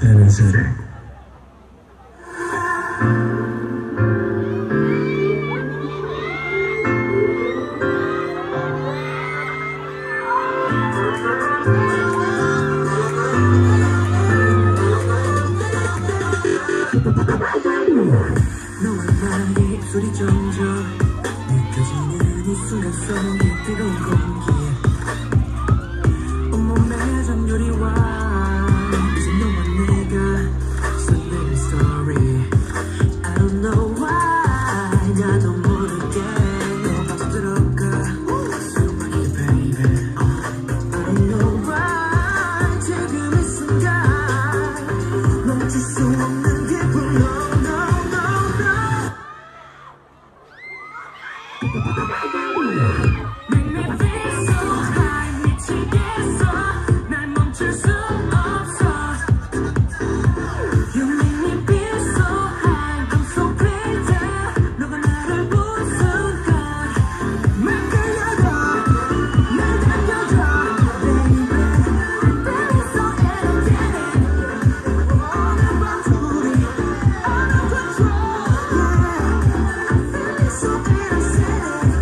energetic. 너와 나의 입술이 점점 느껴지는 이 순간 속에 뜨거운 공기 온몸에 전율이와 이제 너와 내가 설레는 story I don't know why 나도 모르게 너 빠져들어가 수많이 baby I don't know why 지금 이 순간 멈출 수 없는 기분 no no Make me feel so high 미치겠어 날 멈출 수 없어 You make me feel so high I'm so crazy 너가 나를 본 순간 날 끌려가 날 당겨줘 Baby I'm feeling so energetic 오늘 밤 둘이 out of control Yeah I'm feeling so energetic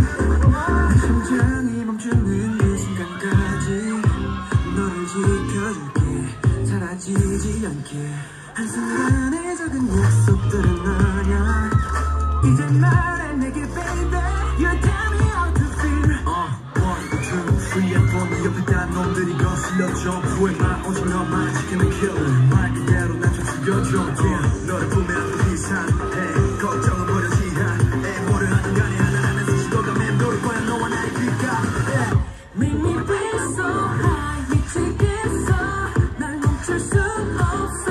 심장이 멈추는 그 순간까지 너를 지켜줄게 사라지지 않게 한순간의 작은 약속들은 아냐 이제 말해 내게 baby You tell me how to feel 1, 2, 3 and 4 네 옆에 딴 놈들이 거슬려줘 후회만 오직 너만 지키는 killer 말 그대로 난 좀 죽여줘 yeah. 너를 품에 안고 비상해 걱정은 버려지 않아 뭐를 하든 간에 하나라는 수식어가 맴돌 거야 너와 나의 귓가에 Make me feel so high 미치겠어 날 멈출 수 없어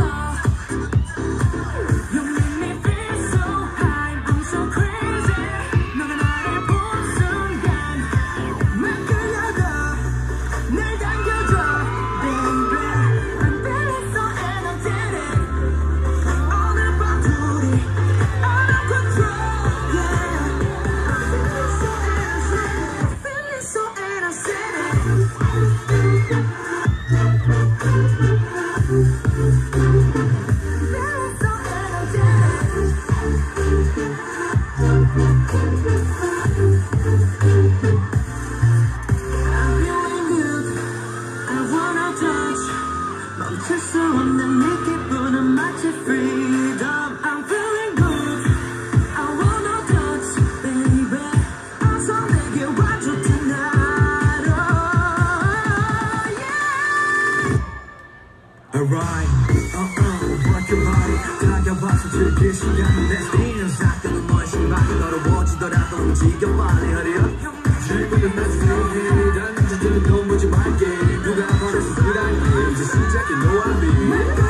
You make me feel so high I'm so crazy 너가 나를 본 순간 날 끌려가 날 당겨줘 Baby I'm feeling so energetic 오늘 밤 둘이 out of control Yeah I'm feeling so energetic 멈출 수 없는 내 기분은 마치 freedom I'm feeling good I wanna touch baby 어서 내게 와줘 tonight oh yeah Alright, rock your body 다가와서 즐길 시간은 Let's dance 아까는 너의 신발이 더러워지더라도 움직여 빨리 hurry up 지금은 난 스테이해 던져주는 돈 보지 말게 누가 보내서 그라니 이제 시작해 no I'll be